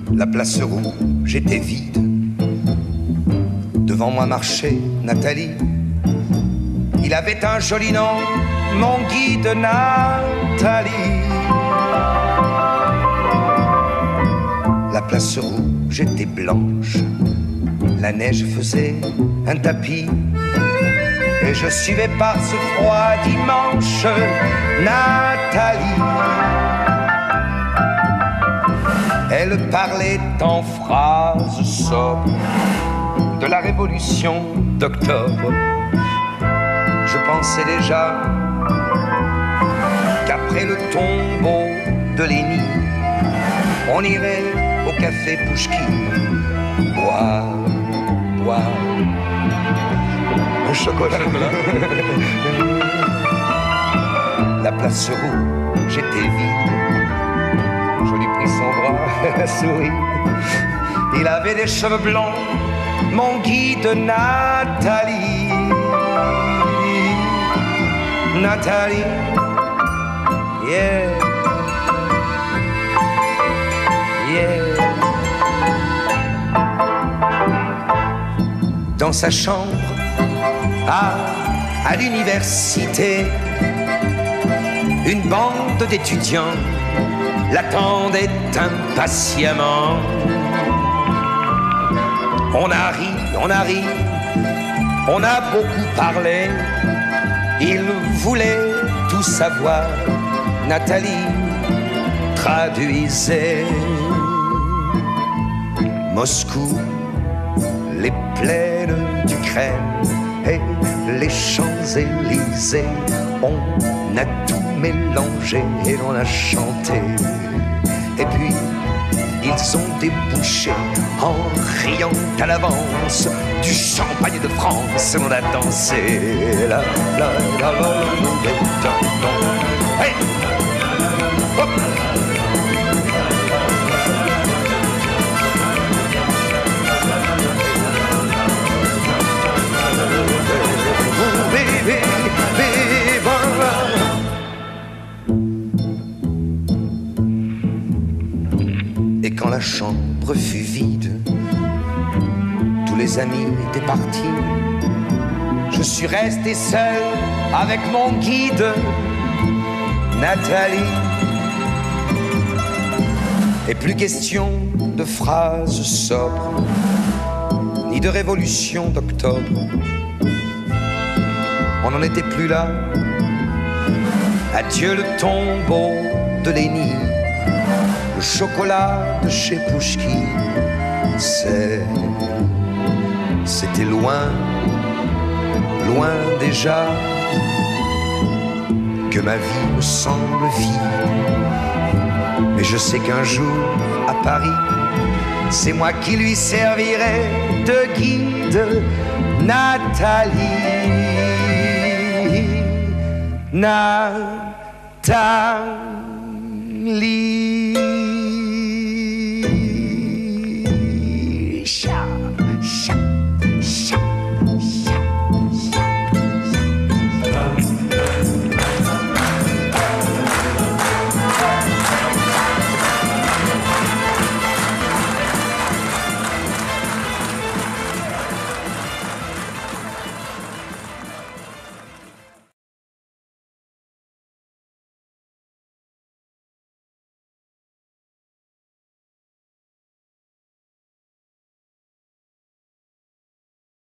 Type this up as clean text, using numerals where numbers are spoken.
La place rouge était vide. Devant moi marchait Nathalie. Il avait un joli nom, mon guide Nathalie. La place rouge était blanche. La neige faisait un tapis. Et je suivais par ce froid dimanche Nathalie. Elle parlait en phrases sobres de la révolution d'octobre. Je pensais déjà qu'après le tombeau de Lénine, on irait au café Pouchkine boire un chocolat. La place rouge était vide. Je lui pris son bras, souris. Il avait des cheveux blonds, mon guide Nathalie. Nathalie, yeah, yeah. Dans sa chambre, à l'université, une bande d'étudiants l'attendait impatiemment. On a ri, on a beaucoup parlé. Il voulait tout savoir. Nathalie traduisait. Moscou, les plaines d'Ukraine et les Champs-Élysées. On a tout mélangé et l'on a chanté. Et puis ils ont débouché en riant à l'avance du champagne de France. On a dansé la la la la la. Hey! Hop! Et quand la chambre fut vide, tous les amis étaient partis. Je suis resté seul avec mon guide, Nathalie. Et plus question de phrases sobres, ni de révolution d'octobre. On n'en était plus là. Adieu le tombeau de Lénine, le chocolat de chez Pouchkine. C'était loin, loin déjà, que ma vie me semble vide. Mais je sais qu'un jour, à Paris, c'est moi qui lui servirai de guide, Nathalie. Nathalie. Cha, cha.